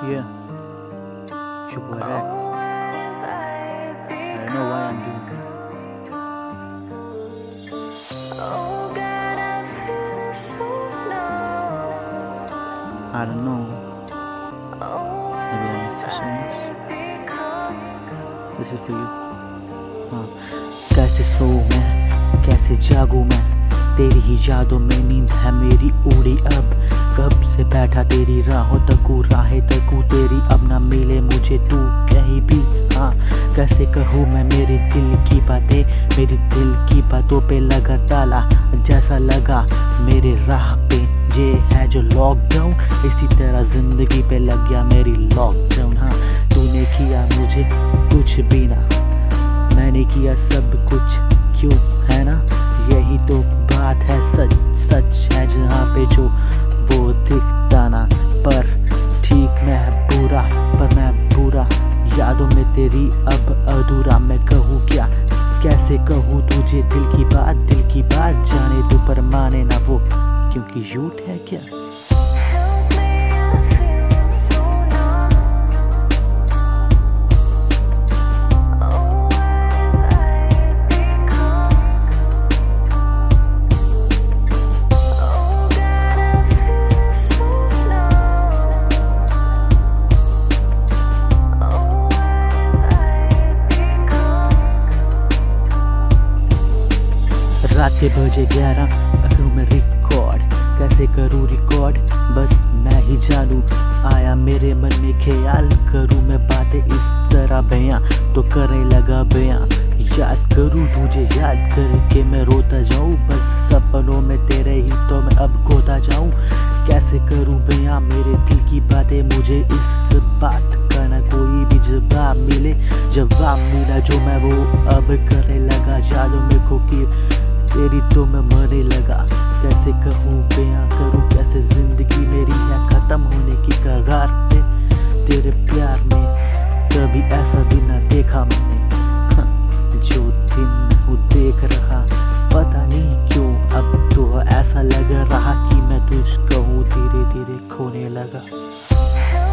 Yeah, your boy Rex. I don't know why I'm doing that. I don't know. Maybe I miss you so much. This is for you. हाँ, कैसे सोऊं मैं, कैसे जागूं मैं, तेरी ही यादों में नींद है मेरी उड़ी अब। कब से बैठा तेरी राहों तकूं, राहें तकूं तेरी, अब ना मिले मुझे तू कहीं भी। हाँ, कैसे कहूँ मैं मेरे दिल की बातें, मेरे दिल की बातों पे लगा ताला, जैसा लगा मेरे राह पे ये है जो लॉकडाउन, इसी तरह जिंदगी पे लग गया मेरी लॉकडाउन। हाँ, तूने किया मुझे कुछ भी ना, मैंने किया सब कुछ, क्यों है ना, यही तो बात है, सच सच है जहाँ पे जो वो दिखता ना। पर ठीक मैं बुरा, पर मैं बुरा, यादों में तेरी अब अधूरा। मैं कहूँ क्या, कैसे कहूँ तुझे दिल की बात जाने तू पर माने ना वो, क्योंकि झूठ है क्या। रात के बजे 11 करूँ मैं रिकॉर्ड, कैसे करूँ रिकॉर्ड बस मैं ही जानूँ। आया मेरे मन में ख्याल, करूँ मैं बातें इस तरह बयां, तो करने लगा बयां। याद करूँ तुझे, याद करके मैं रोता जाऊँ, बस सपनों में तेरे ही तो मैं अब खोता जाऊँ। कैसे करूँ बयां मेरे दिल की बातें, मुझे इस बात का ना कोई भी जवाब मिले। जवाब मिला जो मैं वो अब करने लगा, यादों में खो के तेरी तो मैं मरने लगा। कैसे कहूँ बयां करूँ, कैसे जिंदगी मेरी है खत्म होने की कगार पे। तेरे प्यार में कभी ऐसा दिन न देखा मैंने, जो दिन मैं देख रहा, पता नहीं क्यों अब तो ऐसा लग रहा कि मैं तुझको धीरे धीरे खोने लगा।